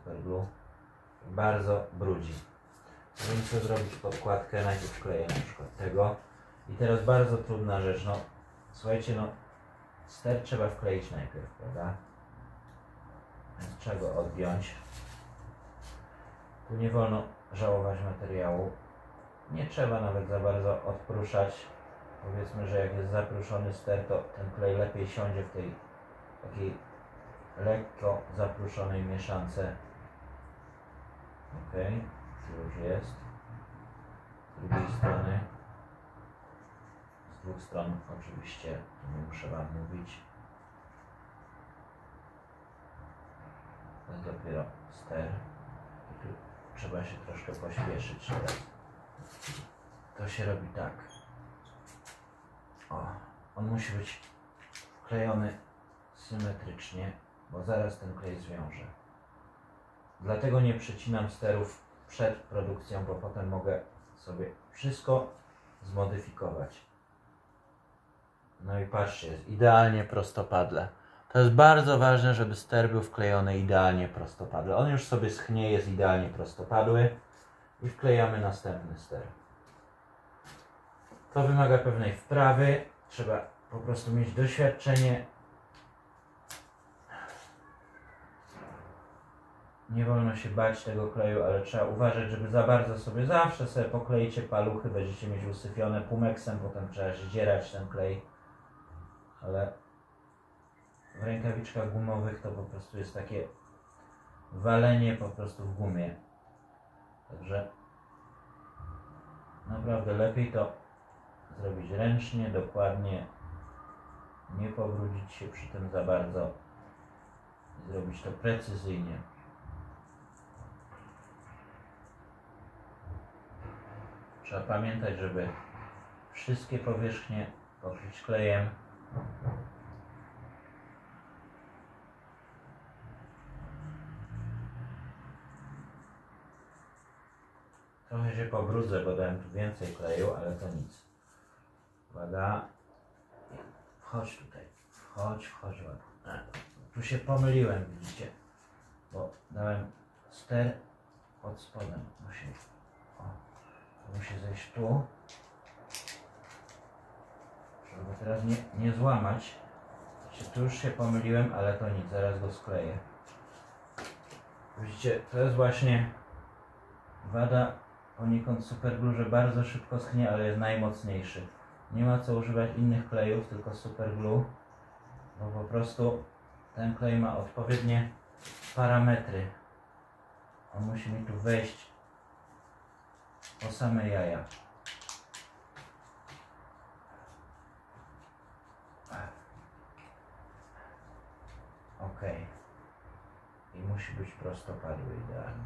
superglue. Bardzo brudzi. Więc co zrobić podkładkę? Najpierw wkleję na przykład tego. I teraz bardzo trudna rzecz. No, słuchajcie, no ster trzeba wkleić najpierw, prawda? Więc trzeba go odgiąć. Tu nie wolno żałować materiału. Nie trzeba nawet za bardzo odpruszać. Powiedzmy, że jak jest zapruszony ster, to ten klej lepiej siądzie w tej takiej lekko zapruszonej mieszance. Ok, tu już jest. Z drugiej strony. Z dwóch stron oczywiście, nie muszę wam mówić. To jest dopiero ster. I tu trzeba się troszkę pośpieszyć teraz. To się robi tak. O, on musi być wklejony symetrycznie, bo zaraz ten klej zwiąże. Dlatego nie przecinam sterów przed produkcją, bo potem mogę sobie wszystko zmodyfikować. No i patrzcie, jest idealnie prostopadle. To jest bardzo ważne, żeby ster był wklejony idealnie prostopadle. On już sobie schnie, jest idealnie prostopadły i wklejamy następny ster. To wymaga pewnej wprawy, trzeba po prostu mieć doświadczenie. Nie wolno się bać tego kleju, ale trzeba uważać, żeby za bardzo sobie zawsze pokleicie paluchy, będziecie mieć usyfione pumeksem, potem trzeba zdzierać ten klej. Ale w rękawiczkach gumowych to po prostu jest takie walenie po prostu w gumie. Także naprawdę lepiej to zrobić ręcznie, dokładnie, nie pobrudzić się przy tym za bardzo i zrobić to precyzyjnie. Trzeba pamiętać, żeby wszystkie powierzchnie pokryć klejem. Trochę się pobrudzę, bo dałem tu więcej kleju, ale to nic. Uwaga. Wchodź tutaj. Wchodź. Tu się pomyliłem, widzicie? Bo dałem ster pod spodem. Musi zejść tu. Żeby teraz nie złamać. Tu już się pomyliłem, ale to nic. Zaraz go skleję. Widzicie, to jest właśnie wada poniekąd superglue, że bardzo szybko schnie, ale jest najmocniejszy. Nie ma co używać innych klejów, tylko superglue, bo po prostu ten klej ma odpowiednie parametry. On musi mi tu wejść po same jaja. Ok. I musi być prostopadły idealnie.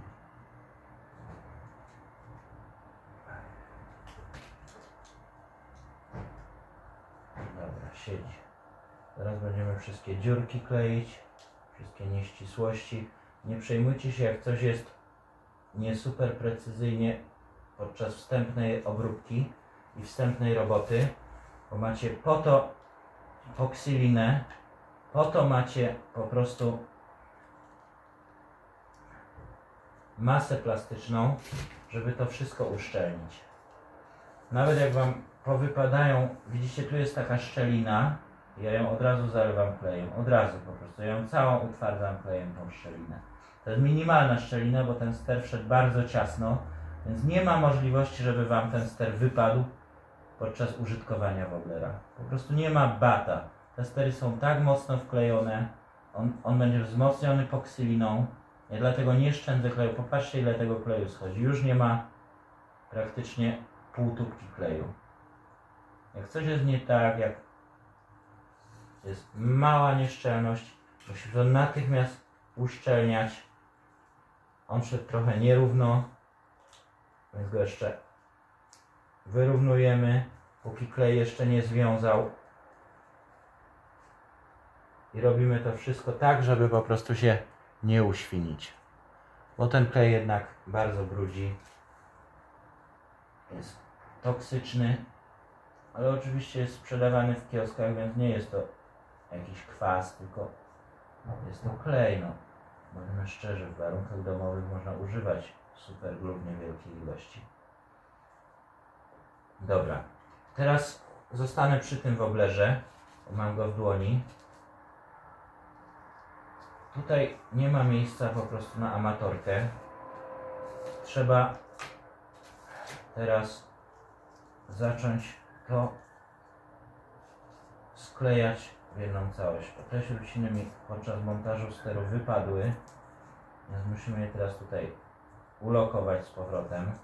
Dobra, siedzi. Teraz będziemy wszystkie dziurki kleić, wszystkie nieścisłości. Nie przejmujcie się, jak coś jest nie super precyzyjnie podczas wstępnej obróbki i wstępnej roboty, bo macie po to poksylinę, po to macie po prostu masę plastyczną, żeby to wszystko uszczelnić. Nawet jak wam powypadają, widzicie, tu jest taka szczelina, ja ją od razu zalewam klejem, od razu po prostu, ja ją całą utwardzam klejem, tą szczelinę. To jest minimalna szczelina, bo ten ster wszedł bardzo ciasno, więc nie ma możliwości, żeby wam ten ster wypadł podczas użytkowania woblera. Po prostu nie ma bata. Te stery są tak mocno wklejone, on będzie wzmocniony poksyliną. Ja dlatego nie szczędzę kleju. Popatrzcie, ile tego kleju schodzi. Już nie ma praktycznie pół tubki kleju. Jak coś jest nie tak, jak jest mała nieszczelność, musi to natychmiast uszczelniać. On szedł trochę nierówno, więc go jeszcze wyrównujemy, póki klej jeszcze nie związał. I robimy to wszystko tak, żeby po prostu się nie uświnić. Bo ten klej jednak bardzo brudzi. Jest toksyczny, ale oczywiście jest sprzedawany w kioskach, więc nie jest to jakiś kwas, tylko jest to klej. No. Bądźmy szczerzy, w warunkach domowych można używać super glue w niewielkiej ilości. Dobra, teraz zostanę przy tym woblerze, mam go w dłoni. Tutaj nie ma miejsca po prostu na amatorkę. Trzeba teraz zacząć to sklejać w jedną całość. Te śrubciny mi podczas montażu steru wypadły, więc musimy je teraz tutaj ulokować z powrotem.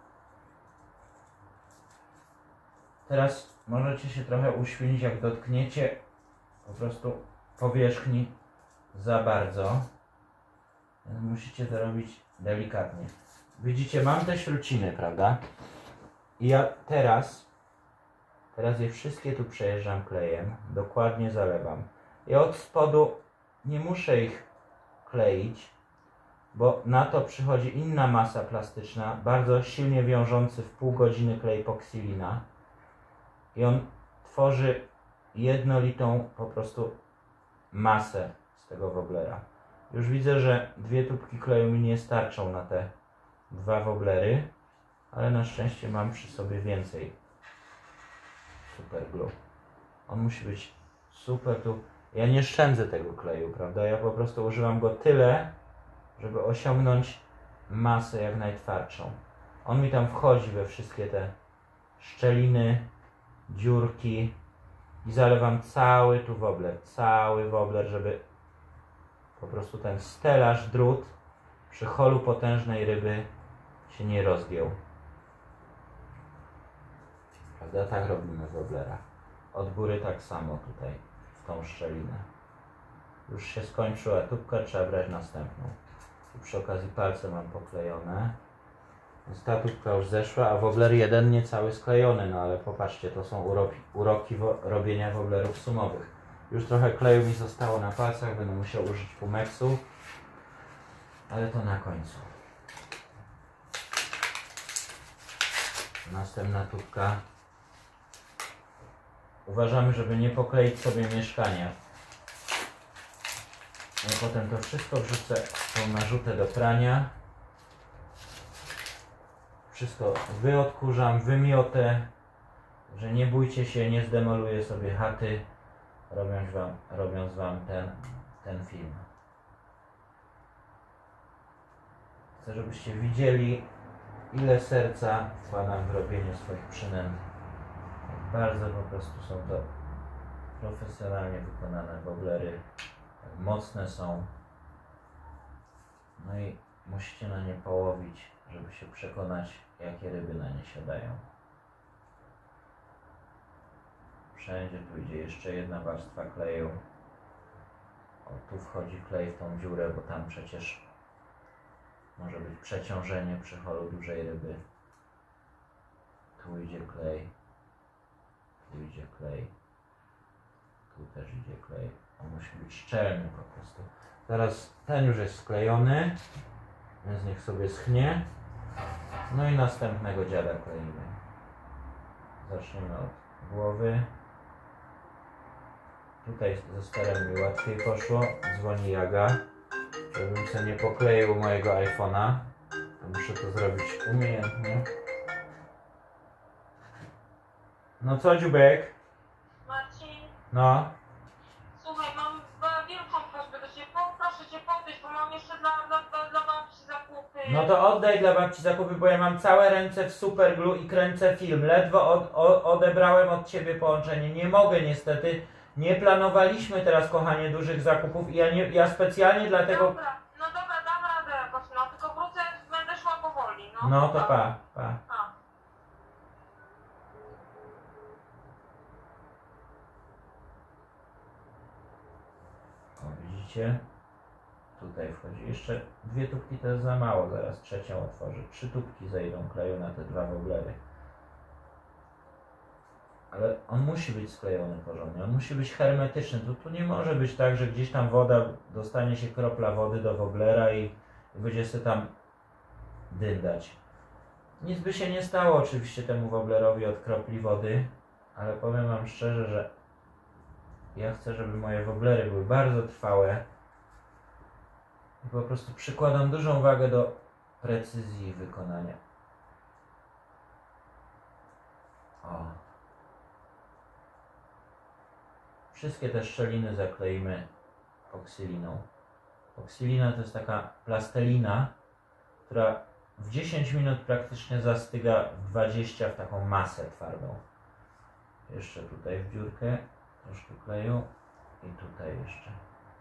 Teraz możecie się trochę uświnić, jak dotkniecie po prostu powierzchni za bardzo, więc musicie to robić delikatnie. Widzicie, mam te śruciny, prawda? I ja teraz je wszystkie tu przejeżdżam klejem, dokładnie zalewam. I od spodu nie muszę ich kleić, bo na to przychodzi inna masa plastyczna, bardzo silnie wiążący w pół godziny klej Epoxylina. I on tworzy jednolitą po prostu masę z tego woblera. Już widzę, że 2 tubki kleju mi nie starczą na te 2 woblery, ale na szczęście mam przy sobie więcej super glue. On musi być super tu. Ja nie szczędzę tego kleju, prawda? Ja po prostu używam go tyle, żeby osiągnąć masę jak najtwardszą. On mi tam wchodzi we wszystkie te szczeliny, dziurki i zalewam cały tu wobler, żeby po prostu ten stelaż, drut przy holu potężnej ryby się nie rozgiął. Prawda? Tak robimy w woblerach. Od góry tak samo tutaj, w tą szczelinę. Już się skończyła tubka, trzeba brać następną. I przy okazji palce mam poklejone. Więc ta tubka już zeszła, a wobler jeden nie cały sklejony, no ale popatrzcie, to są uroki robienia woblerów sumowych. Już trochę kleju mi zostało na palcach, będę musiał użyć Pumexu, ale to na końcu. Następna tubka. Uważamy, żeby nie pokleić sobie mieszkania. No potem to wszystko wrzucę w tą narzutę do prania. Wszystko wyodkurzam, wymiotę, że nie bójcie się, nie zdemoluję sobie chaty, robiąc wam ten film. Chcę, żebyście widzieli, ile serca wkładam w robienie swoich przynęt. Bardzo po prostu są to profesjonalnie wykonane woblery, tak mocne są. No i musicie na nie połowić, żeby się przekonać, jakie ryby na nie siadają. Wszędzie tu idzie jeszcze jedna warstwa kleju. O, tu wchodzi klej w tą dziurę, bo tam przecież może być przeciążenie przy holu dużej ryby. Tu idzie klej. Tu idzie klej. Tu też idzie klej. On musi być szczelny po prostu. Teraz ten już jest sklejony, więc niech sobie schnie. No i następnego dziada kleimy. Zaczniemy od głowy. Tutaj ze sterem mi łatwiej poszło. Dzwoni Jaga. Żebym sobie nie pokleił mojego iPhone'a, to muszę to zrobić umiejętnie. No co, dziubek? Marcin, No. słuchaj, mam wielką prośbę do Ciebie, proszę Cię podejść, bo mam jeszcze dla babci zakupy. No to oddaj dla babci zakupy, bo ja mam całe ręce w superglue i kręcę film. Ledwo odebrałem od Ciebie połączenie. Nie mogę niestety. Nie planowaliśmy teraz, kochanie, dużych zakupów i ja specjalnie dlatego... Dobra, no dobra, dam radę jakoś, no, tylko wrócę, będę szła powoli, no. No to pa. A. O, widzicie? Tutaj wchodzi. Jeszcze 2 tubki to jest za mało, zaraz trzecią otworzę. 3 tubki zejdą kleju na te 2 woblery. Ale on musi być sklejony porządnie, on musi być hermetyczny. Tu nie może być tak, że gdzieś tam woda, dostanie się kropla wody do woblera i będzie sobie tam dyndać. Nic by się nie stało oczywiście temu woblerowi od kropli wody, ale powiem wam szczerze, że ja chcę, żeby moje woblery były bardzo trwałe. I po prostu przykładam dużą wagę do precyzji wykonania. O. Wszystkie te szczeliny zakleimy poksyliną. Poksilina to jest taka plastelina, która w 10 minut praktycznie zastyga, w 20 w taką masę twardą. Jeszcze tutaj w dziurkę, troszkę kleju i tutaj jeszcze.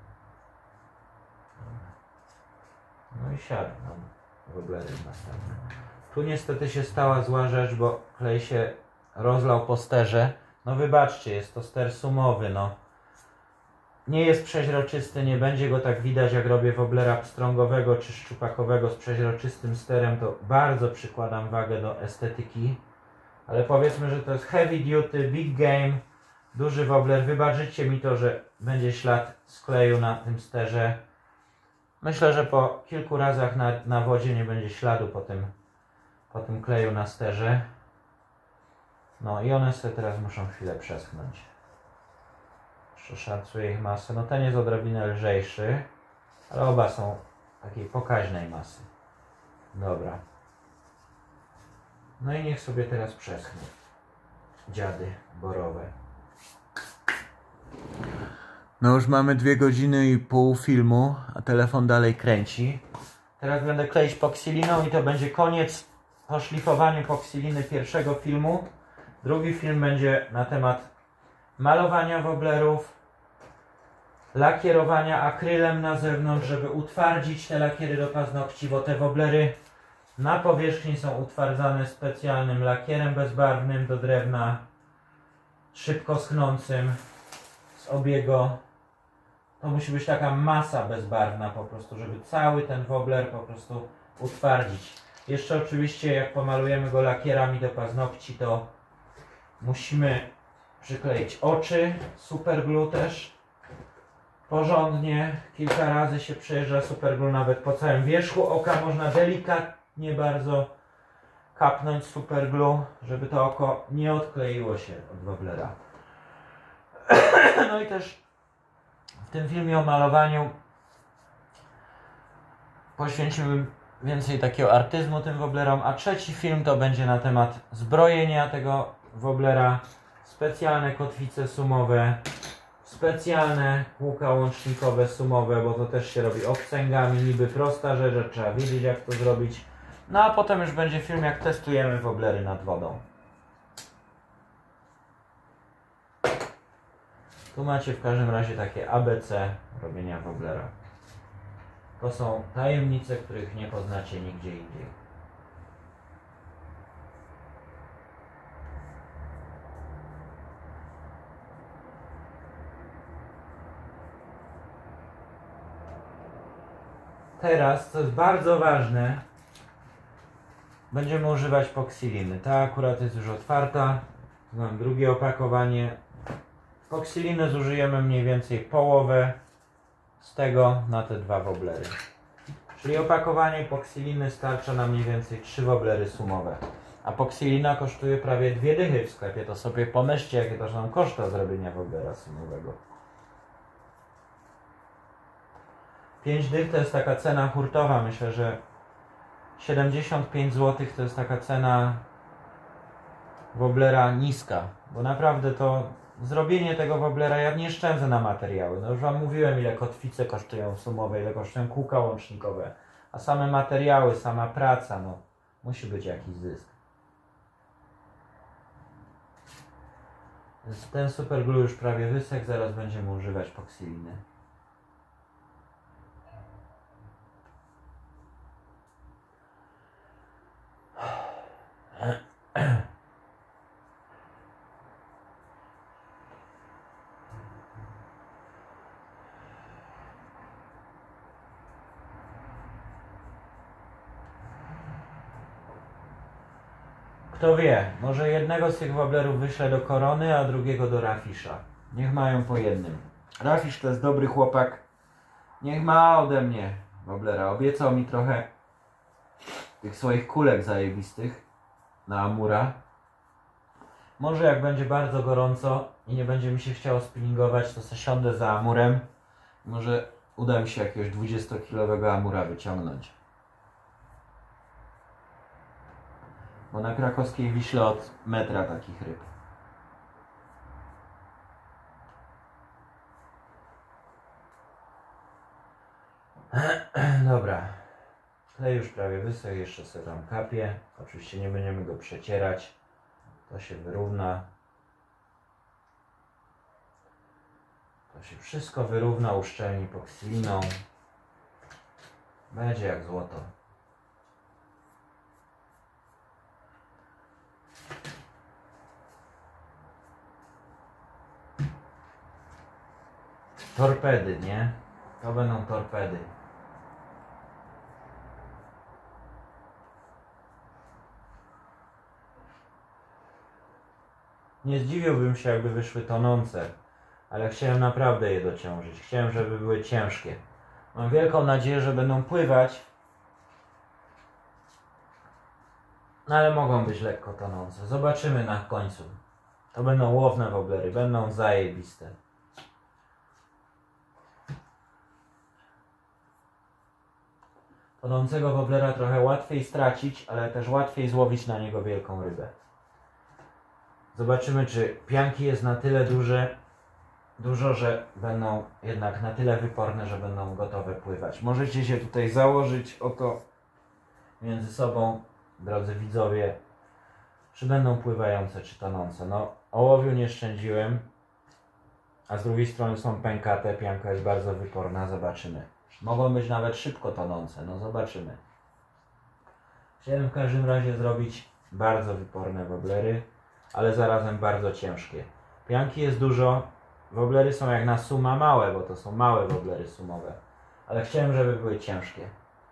No i siadł nam woblery następne. Tu niestety się stała zła rzecz, bo klej się rozlał po sterze. No wybaczcie, jest to ster sumowy, no. Nie jest przeźroczysty, nie będzie go tak widać jak robię woblera pstrągowego czy szczupakowego z przeźroczystym sterem, to bardzo przykładam wagę do estetyki. Ale powiedzmy, że to jest heavy duty, big game, duży wobler. Wybaczycie mi to, że będzie ślad skleju na tym sterze. Myślę, że po kilku razach na wodzie nie będzie śladu po tym kleju na sterze. No i one sobie teraz muszą chwilę przeschnąć. Jeszcze szacuję ich masę. No ten jest odrobinę lżejszy, ale oba są takiej pokaźnej masy. Dobra. No i niech sobie teraz przeschną dziady borowe. No już mamy 2 godziny i pół filmu, a telefon dalej kręci. Teraz będę kleić poksiliną i to będzie koniec po szlifowaniu poksiliny pierwszego filmu. Drugi film będzie na temat malowania woblerów, lakierowania akrylem na zewnątrz, żeby utwardzić te lakiery do paznokci, bo te woblery na powierzchni są utwardzane specjalnym lakierem bezbarwnym do drewna, szybko schnącym z obiego. To musi być taka masa bezbarwna po prostu, żeby cały ten wobler po prostu utwardzić. Jeszcze oczywiście jak pomalujemy go lakierami do paznokci, to musimy przykleić oczy, superglue też. Porządnie, kilka razy się przejeżdża superglue nawet po całym wierzchu oka. Można delikatnie bardzo kapnąć superglue, żeby to oko nie odkleiło się od woblera. No i też w tym filmie o malowaniu poświęcimy więcej takiego artyzmu tym woblerom, a trzeci film to będzie na temat zbrojenia tego woblera. Specjalne kotwice sumowe, specjalne kółka łącznikowe sumowe, bo to też się robi obcęgami, niby prosta rzecz, że trzeba wiedzieć jak to zrobić. No a potem już będzie film jak testujemy woblery nad wodą. Tu macie w każdym razie takie ABC robienia woblera. To są tajemnice, których nie poznacie nigdzie indziej. Teraz, co jest bardzo ważne, będziemy używać poksiliny. Ta akurat jest już otwarta. Mam drugie opakowanie. Poksiliny zużyjemy mniej więcej połowę z tego na te 2 woblery. Czyli opakowanie poksiliny starcza na mniej więcej 3 woblery sumowe. A poksilina kosztuje prawie 2 dychy w sklepie. To sobie pomyślcie, jakie to są koszty zrobienia woblera sumowego. 5 dych to jest taka cena hurtowa. Myślę, że 75 zł to jest taka cena woblera niska. Bo naprawdę to zrobienie tego woblera, ja nie szczędzę na materiały. No już wam mówiłem, ile kotwice kosztują sumowe, ile kosztują kółka łącznikowe. A same materiały, sama praca, no musi być jakiś zysk. Ten superglue już prawie wysechł, zaraz będziemy używać poksiliny. Kto wie, może jednego z tych woblerów wyślę do Korony, a drugiego do Rafisza. Niech mają po jednym. Rafisz to jest dobry chłopak. Niech ma ode mnie woblera. Obiecał mi trochę tych swoich kulek zajebistych na Amura. Może jak będzie bardzo gorąco i nie będzie mi się chciało spinningować, to se siądę za Amurem. Może uda mi się jakiegoś 20-kilowego amura wyciągnąć. Bo na krakowskiej Wiśle od metra takich ryb. Dobra. Klej już prawie wysохł, jeszcze sobie tam kapie. Oczywiście nie będziemy go przecierać. To się wyrówna. To się wszystko wyrówna, uszczelni poksiliną. Będzie jak złoto. Torpedy, nie? To będą torpedy. Nie zdziwiłbym się, jakby wyszły tonące, ale chciałem naprawdę je dociążyć. Chciałem, żeby były ciężkie. Mam wielką nadzieję, że będą pływać, no ale mogą być lekko tonące. Zobaczymy na końcu. To będą łowne woblery, będą zajebiste. Tonącego woblera trochę łatwiej stracić, ale też łatwiej złowić na niego wielką rybę. Zobaczymy, czy pianki jest na tyle dużo, że będą jednak na tyle wyporne, że będą gotowe pływać. Możecie się tutaj założyć o to między sobą, drodzy widzowie, czy będą pływające, czy tonące. No, ołowiu nie szczędziłem, a z drugiej strony są pękate, pianka jest bardzo wyporna, zobaczymy. Mogą być nawet szybko tonące, no zobaczymy. Chciałem w każdym razie zrobić bardzo wyporne woblery, ale zarazem bardzo ciężkie. Pianki jest dużo, woblery są jak na suma małe, bo to są małe woblery sumowe. Ale chciałem, żeby były ciężkie.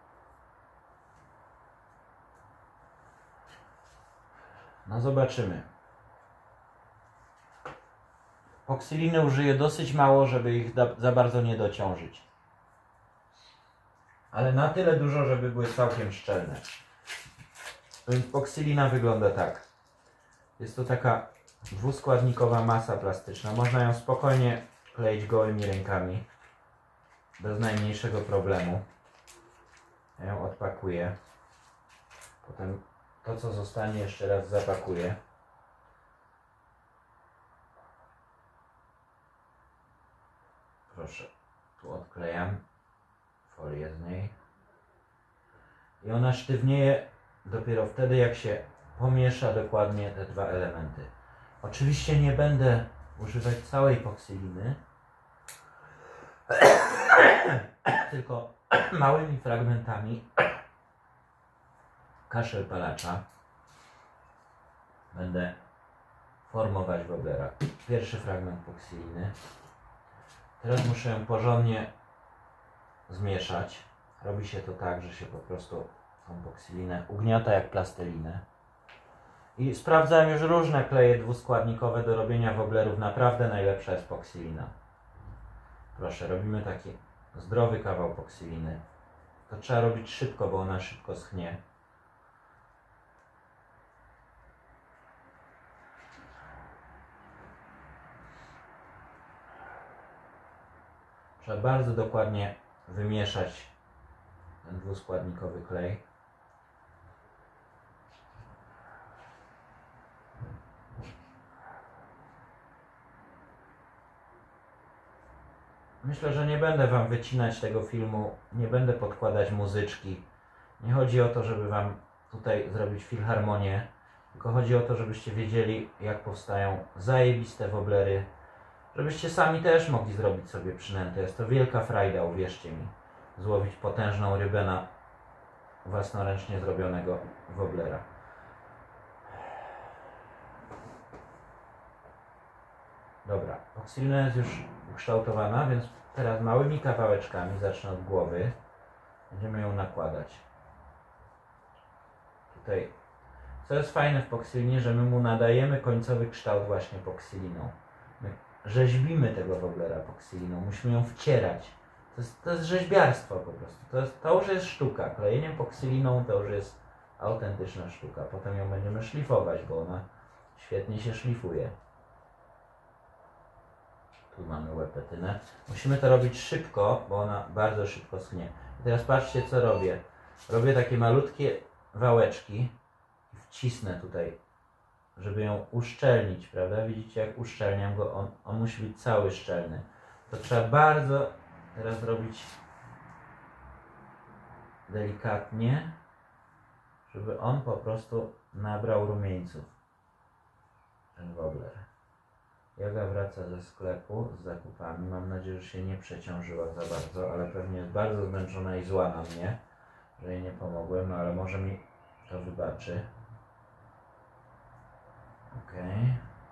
No zobaczymy. Poksyliny użyję dosyć mało, żeby ich za bardzo nie dociążyć. Ale na tyle dużo, żeby były całkiem szczelne. Więc poksylina wygląda tak. Jest to taka dwuskładnikowa masa plastyczna. Można ją spokojnie kleić gołymi rękami. Bez najmniejszego problemu. Ja ją odpakuję. Potem to, co zostanie, jeszcze raz zapakuję. Proszę, tu odklejam folię z niej. I ona sztywnieje dopiero wtedy, jak się pomiesza dokładnie te dwa elementy. Oczywiście nie będę używać całej poksyliny, tylko małymi fragmentami kaszelpalacza będę formować woblera. Pierwszy fragment poksyliny. Teraz muszę ją porządnie zmieszać. Robi się to tak, że się po prostu tą poksylinę ugniata jak plastelinę. I sprawdzałem już różne kleje dwuskładnikowe do robienia woblerów. Naprawdę najlepsza jest poksylina. Proszę, robimy taki zdrowy kawał poksyliny. To trzeba robić szybko, bo ona szybko schnie. Trzeba bardzo dokładnie wymieszać ten dwuskładnikowy klej. Myślę, że nie będę wam wycinać tego filmu, nie będę podkładać muzyczki. Nie chodzi o to, żeby wam tutaj zrobić filharmonię, tylko chodzi o to, żebyście wiedzieli, jak powstają zajebiste woblery, żebyście sami też mogli zrobić sobie przynętę. Jest to wielka frajda, uwierzcie mi, złowić potężną rybę na własnoręcznie zrobionego woblera. Dobra, poksylina jest już ukształtowana, więc teraz małymi kawałeczkami, zacznę od głowy, będziemy ją nakładać. Tutaj, co jest fajne w poksylinie, że my mu nadajemy końcowy kształt właśnie poksyliną. My rzeźbimy tego woblera poksyliną, musimy ją wcierać. To jest rzeźbiarstwo po prostu. To już jest sztuka. Klejeniem poksyliną to już jest autentyczna sztuka. Potem ją będziemy szlifować, bo ona świetnie się szlifuje. Tu mamy łepetynę. Musimy to robić szybko, bo ona bardzo szybko schnie. I teraz patrzcie, co robię. Robię takie malutkie wałeczki i wcisnę tutaj, żeby ją uszczelnić, prawda? Widzicie, jak uszczelniam go? On musi być cały szczelny. To trzeba bardzo teraz robić delikatnie, żeby on po prostu nabrał rumieńców, ten wobbler. Jaga wraca ze sklepu z zakupami. Mam nadzieję, że się nie przeciążyła za bardzo, ale pewnie jest bardzo zmęczona i zła na mnie, że jej nie pomogłem, no ale może mi to wybaczy. Okej.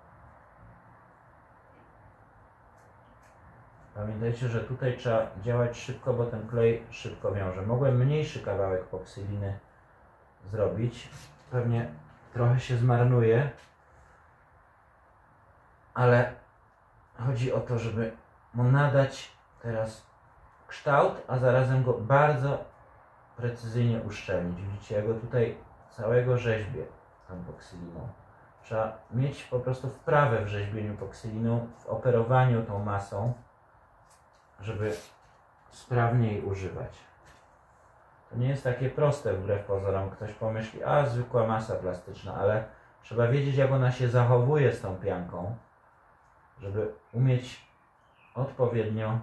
Pamiętajcie, że tutaj trzeba działać szybko, bo ten klej szybko wiąże. Mogłem mniejszy kawałek poksyliny zrobić. Pewnie trochę się zmarnuje, ale chodzi o to, żeby mu nadać teraz kształt, a zarazem go bardzo precyzyjnie uszczelnić. Widzicie, ja go tutaj całego rzeźbię tą poksyliną. Trzeba mieć po prostu wprawę w rzeźbieniu poksyliną, w operowaniu tą masą, żeby sprawnie jej używać. To nie jest takie proste wbrew pozorom. Ktoś pomyśli, a zwykła masa plastyczna, ale trzeba wiedzieć, jak ona się zachowuje z tą pianką, żeby umieć odpowiednio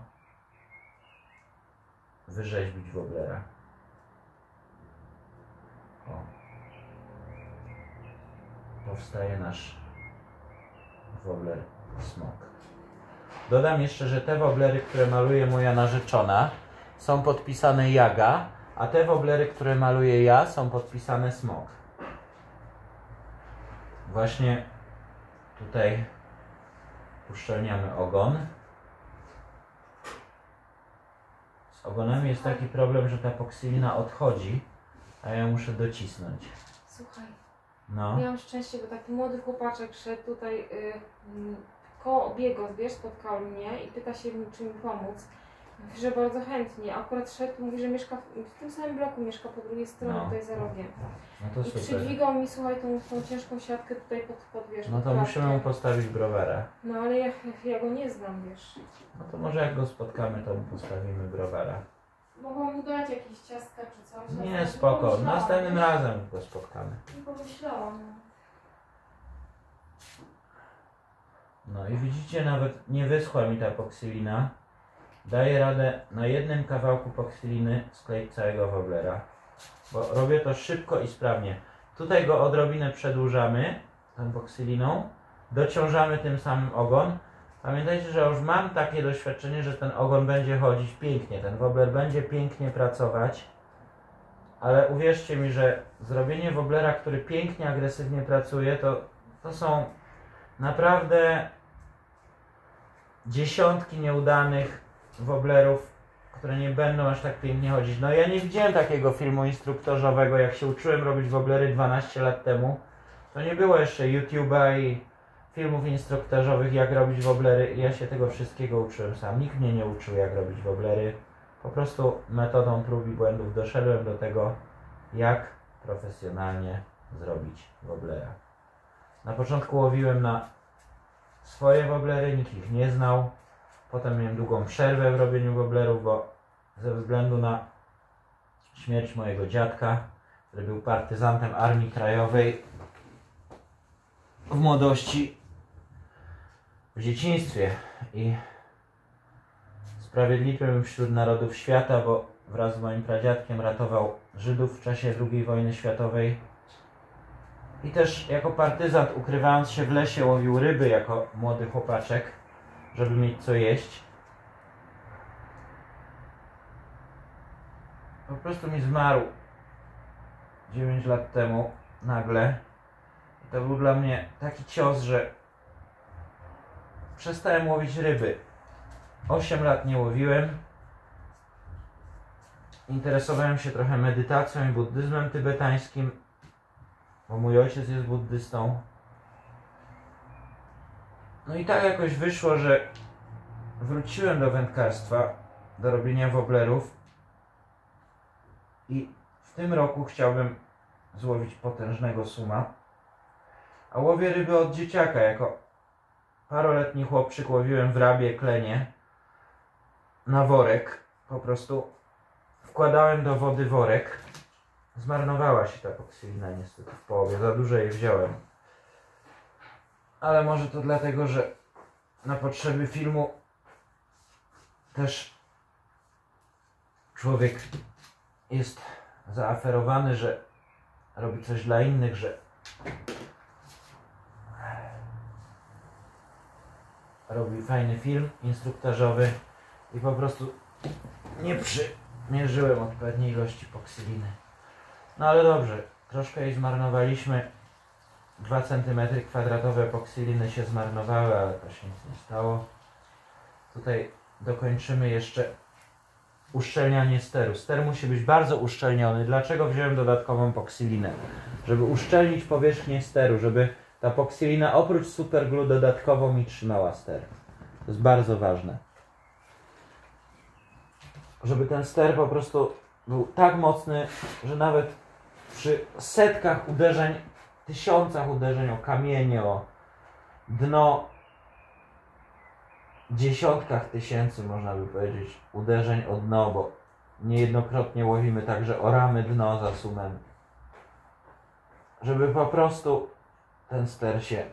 wyrzeźbić wobblera. O. Powstaje nasz wobbler smok. Dodam jeszcze, że te wobblery, które maluje moja narzeczona, są podpisane Jaga, a te wobblery, które maluję ja, są podpisane Smok. Właśnie tutaj uszczelniamy ogon. Z ogonami jest taki problem, że ta poksylina odchodzi, a ja muszę docisnąć. Słuchaj, No. miałam szczęście, bo taki młody chłopaczek szedł tutaj koło biegos, wiesz, spotkał mnie i pyta się, czy mi pomóc. Mówi, że bardzo chętnie. Akurat szedł, mówi, że mieszka w tym samym bloku, mieszka po drugiej stronie, No. tutaj za rogiem. No to I super. przydźwigał mi, słuchaj, tą ciężką siatkę tutaj pod wiesz, No pod to klatkę. musimy mu postawić browara. No ale ja go nie znam, wiesz. No to może jak go spotkamy, to mu postawimy browara. Mogłam mu dać jakieś ciastka czy coś. Nie, spoko. Następnym razem go spotkamy. Nie pomyślałam. No i widzicie, nawet nie wyschła mi ta poksylina. Daję radę na jednym kawałku poksyliny skleić całego wobblera. Bo robię to szybko i sprawnie. Tutaj go odrobinę przedłużamy tą poksyliną. Dociążamy tym samym ogon. Pamiętajcie, że już mam takie doświadczenie, że ten ogon będzie chodzić pięknie. Ten wobbler będzie pięknie pracować. Ale uwierzcie mi, że zrobienie wobblera, który pięknie, agresywnie pracuje, to są naprawdę dziesiątki nieudanych wobblerów, które nie będą aż tak pięknie chodzić. No ja nie widziałem takiego filmu instruktażowego, jak się uczyłem robić wobblery 12 lat temu. To nie było jeszcze YouTube'a i filmów instruktażowych, jak robić wobblery. Ja się tego wszystkiego uczyłem sam. Nikt mnie nie uczył, jak robić wobblery. Po prostu metodą prób i błędów doszedłem do tego, jak profesjonalnie zrobić wobblera. Na początku łowiłem na swoje wobblery, nikt ich nie znał. Potem miałem długą przerwę w robieniu wobblerów, bo ze względu na śmierć mojego dziadka, który był partyzantem Armii Krajowej w młodości, w dzieciństwie i sprawiedliwym wśród narodów świata, bo wraz z moim pradziadkiem ratował Żydów w czasie II wojny światowej i też jako partyzant, ukrywając się w lesie, łowił ryby jako młody chłopaczek, żeby mieć co jeść. Po prostu mi zmarł 9 lat temu nagle. I to był dla mnie taki cios, że przestałem łowić ryby. 8 lat nie łowiłem. Interesowałem się trochę medytacją i buddyzmem tybetańskim, bo mój ojciec jest buddystą. No i tak jakoś wyszło, że wróciłem do wędkarstwa, do robienia wobblerów i w tym roku chciałbym złowić potężnego suma. A łowię ryby od dzieciaka, jako Paroletni chłopczyk łowiłem w Rabie Klenie na worek. Po prostu wkładałem do wody worek. Zmarnowała się ta epoksylina niestety w połowie. Za dużo jej wziąłem. Ale może to dlatego, że na potrzeby filmu też człowiek jest zaaferowany, że robi coś dla innych, że robi fajny film instruktażowy i po prostu nie przymierzyłem odpowiedniej ilości epoksyliny. No ale dobrze, troszkę jej zmarnowaliśmy. 2 cm² epoksyliny się zmarnowały, ale to się nic nie stało. Tutaj dokończymy jeszcze uszczelnianie steru. Ster musi być bardzo uszczelniony. Dlaczego wziąłem dodatkową epoksylinę? Żeby uszczelnić powierzchnię steru, żeby ta epoksylina oprócz superglue dodatkowo mi trzymała ster. To jest bardzo ważne. Żeby ten ster po prostu był tak mocny, że nawet przy setkach uderzeń, tysiącach uderzeń o kamienie, o dno, dziesiątkach tysięcy, można by powiedzieć, uderzeń o dno, bo niejednokrotnie łowimy także o ramy dno za sumem, żeby po prostu ten ster się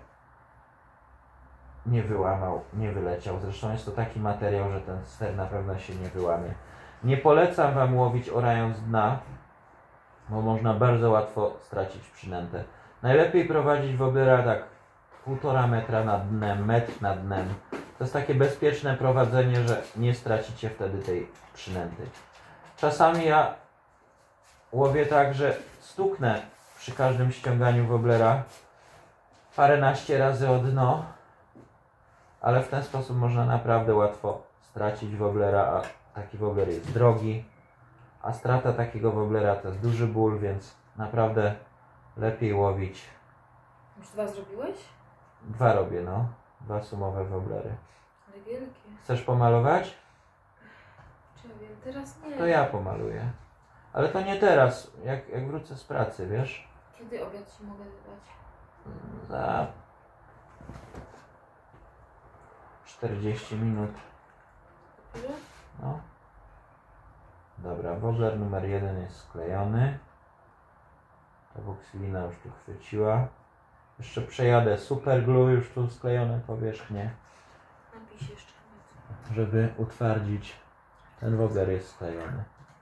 nie wyłamał, nie wyleciał. Zresztą jest to taki materiał, że ten ster na pewno się nie wyłamie. Nie polecam Wam łowić orając dna, bo można bardzo łatwo stracić przynętę. Najlepiej prowadzić woblera tak 1,5 metra nad dnem, metr nad dnem. To jest takie bezpieczne prowadzenie, że nie stracicie wtedy tej przynęty. Czasami ja łowię tak, że stuknę przy każdym ściąganiu woblera paręnaście razy o dno, ale w ten sposób można naprawdę łatwo stracić woblera, a taki wobler jest drogi, a strata takiego woblera to jest duży ból, więc naprawdę lepiej łowić. Już 2 zrobiłeś? 2 robię, no. 2 sumowe woblery. Ale wielkie. Chcesz pomalować? Czy ja wiem, teraz nie. To ja pomaluję. Ale to nie teraz, jak wrócę z pracy, wiesz? Kiedy obiad ci mogę dać? Za 40 minut. Ile? No. Dobra, wobler numer 1 jest sklejony. Ta epoksylina już tu chwyciła. Jeszcze przejadę superglue, już tu sklejone powierzchnie, Napij się jeszcze. żeby utwardzić. Ten wobler jest sklejony.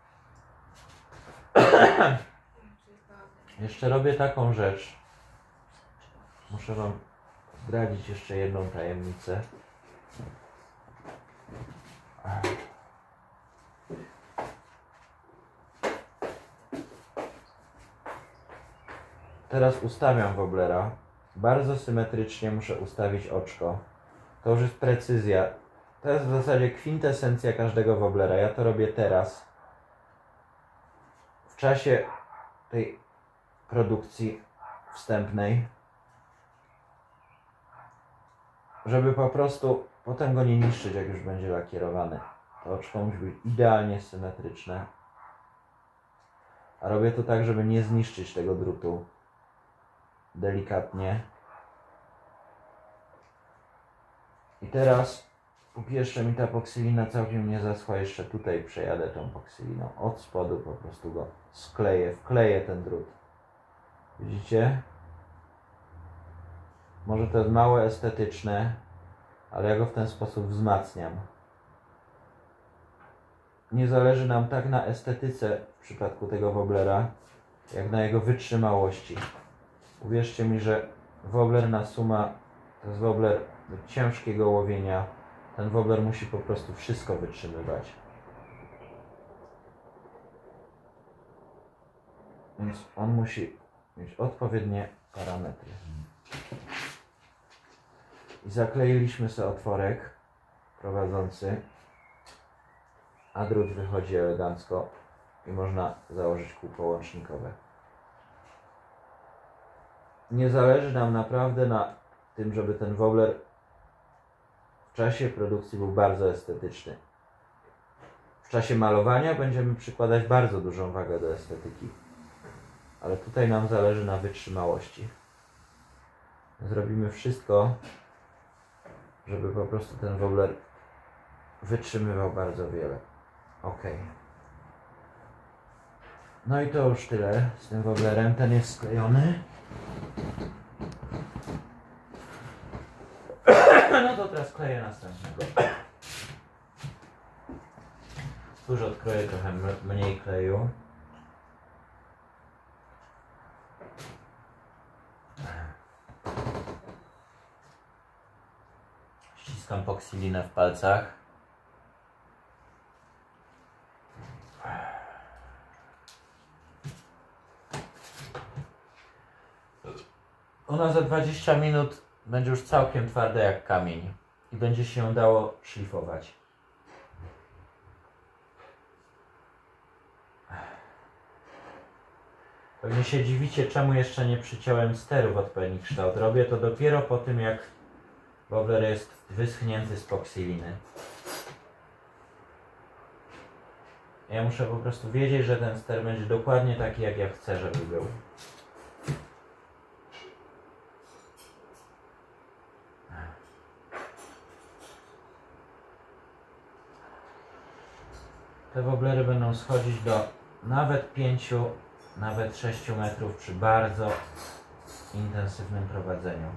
Jeszcze robię taką rzecz. Muszę Wam zdradzić jeszcze jedną tajemnicę. Teraz ustawiam woblera. Bardzo symetrycznie muszę ustawić oczko. To już jest precyzja. To jest w zasadzie kwintesencja każdego woblera. Ja to robię teraz. W czasie tej produkcji wstępnej. Żeby po prostu potem go nie niszczyć, jak już będzie lakierowany. To oczko musi być idealnie symetryczne. A robię to tak, żeby nie zniszczyć tego drutu. Delikatnie. I teraz, póki jeszcze mi ta epoksylina całkiem nie zaschła, jeszcze tutaj przejadę tą epoksyliną. Od spodu po prostu go skleję, wkleję ten drut. Widzicie? Może to jest mało estetyczne, ale ja go w ten sposób wzmacniam. Nie zależy nam tak na estetyce w przypadku tego woblera, jak na jego wytrzymałości. Uwierzcie mi, że wobler na suma to jest wobler do ciężkiego łowienia. Ten wobler musi po prostu wszystko wytrzymywać. Więc on musi mieć odpowiednie parametry. I zakleiliśmy sobie otworek prowadzący, a drut wychodzi elegancko i można założyć kółko łącznikowe. Nie zależy nam naprawdę na tym, żeby ten wobler w czasie produkcji był bardzo estetyczny. W czasie malowania będziemy przykładać bardzo dużą wagę do estetyki, ale tutaj nam zależy na wytrzymałości. Zrobimy wszystko, żeby po prostu ten wobler wytrzymywał bardzo wiele. Ok. No i to już tyle z tym woblerem. Ten jest sklejony. No to teraz kleję następnego. Już odkroję trochę mniej kleju. Ściskam poksylinę w palcach. Ona za 20 minut będzie już całkiem twarda jak kamień i będzie się ją dało szlifować. Pewnie się dziwicie, czemu jeszcze nie przyciąłem steru w odpowiedni kształt. Robię to dopiero po tym, jak wobler jest wyschnięty z poksyliny. Ja muszę po prostu wiedzieć, że ten ster będzie dokładnie taki, jak ja chcę, żeby był. Te woblery będą schodzić do nawet 5, nawet 6 metrów przy bardzo intensywnym prowadzeniu.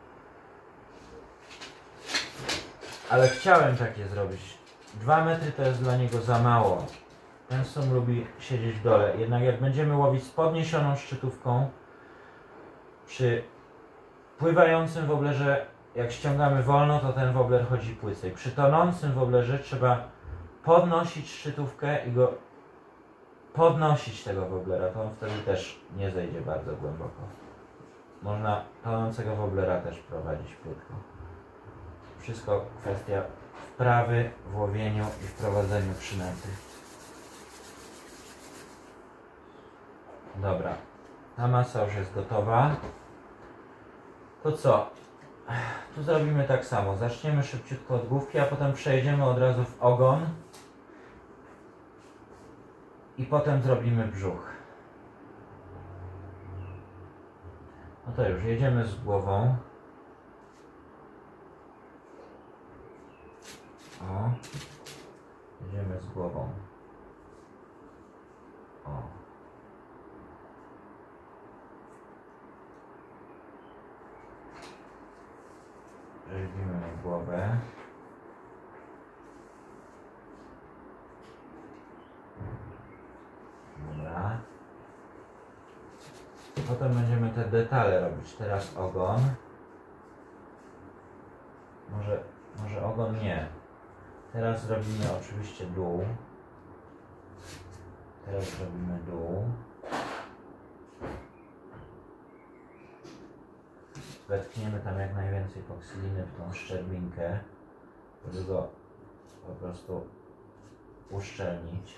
Ale chciałem takie zrobić. 2 metry to jest dla niego za mało. Ten sum lubi siedzieć w dole. Jednak jak będziemy łowić z podniesioną szczytówką, przy pływającym woblerze, jak ściągamy wolno, to ten wobler chodzi płycej. Przy tonącym woblerze trzeba podnosić szczytówkę i go podnosić tego woblera, to on wtedy też nie zejdzie bardzo głęboko. Można tonącego woblera też prowadzić płytko. Wszystko kwestia wprawy w łowieniu i w prowadzeniu przynęty. Dobra, ta masa już jest gotowa. To co? Tu zrobimy tak samo. Zaczniemy szybciutko od główki, a potem przejdziemy od razu w ogon. I potem zrobimy brzuch. No to już jedziemy z głową. O. Jedziemy z głową. O. Rzeźbimy głowę. Dobra. Potem będziemy te detale robić. Teraz ogon. Może ogon nie. Teraz zrobimy oczywiście dół. Teraz zrobimy dół. Wetkniemy tam jak najwięcej poksyliny w tą szczerbinkę, żeby go po prostu uszczelnić.